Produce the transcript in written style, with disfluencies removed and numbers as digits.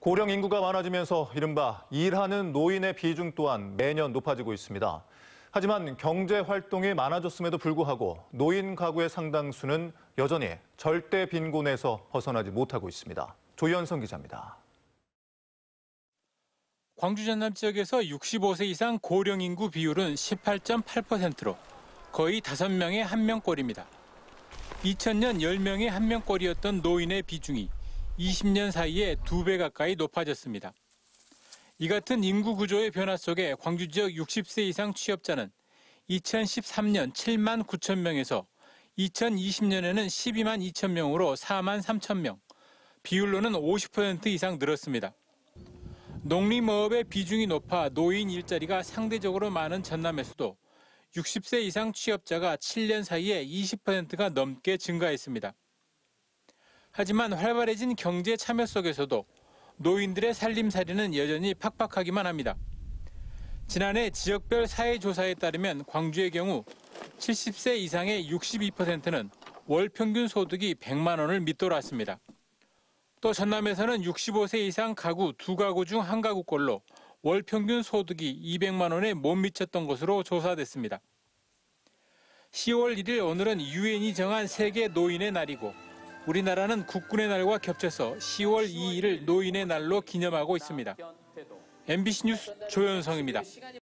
고령 인구가 많아지면서 이른바 일하는 노인의 비중 또한 매년 높아지고 있습니다. 하지만 경제 활동이 많아졌음에도 불구하고 노인 가구의 상당수는 여전히 절대 빈곤에서 벗어나지 못하고 있습니다. 조현성 기자입니다. 광주 전남 지역에서 65세 이상 고령 인구 비율은 18.8%로 거의 5명에 1명꼴입니다. 2000년 10명에 1명꼴이었던 노인의 비중이 20년 사이에 2배 가까이 높아졌습니다. 이 같은 인구 구조의 변화 속에 광주 지역 60세 이상 취업자는 2013년 7만 9천 명에서 2020년에는 12만 2천 명으로 4만 3천 명, 비율로는 50% 이상 늘었습니다. 농림어업의 비중이 높아 노인 일자리가 상대적으로 많은 전남에서도 60세 이상 취업자가 7년 사이에 20%가 넘게 증가했습니다. 하지만 활발해진 경제 참여 속에서도 노인들의 살림살이는 여전히 팍팍하기만 합니다. 지난해 지역별 사회조사에 따르면 광주의 경우 70세 이상의 62%는 월 평균 소득이 100만 원을 밑돌았습니다. 또 전남에서는 65세 이상 가구 2가구 중 1가구꼴로 월 평균 소득이 200만 원에 못 미쳤던 것으로 조사됐습니다. 10월 1일 오늘은 유엔이 정한 세계 노인의 날이고 우리나라는 국군의 날과 겹쳐서 10월 2일을 노인의 날로 기념하고 있습니다. MBC 뉴스 조현성입니다.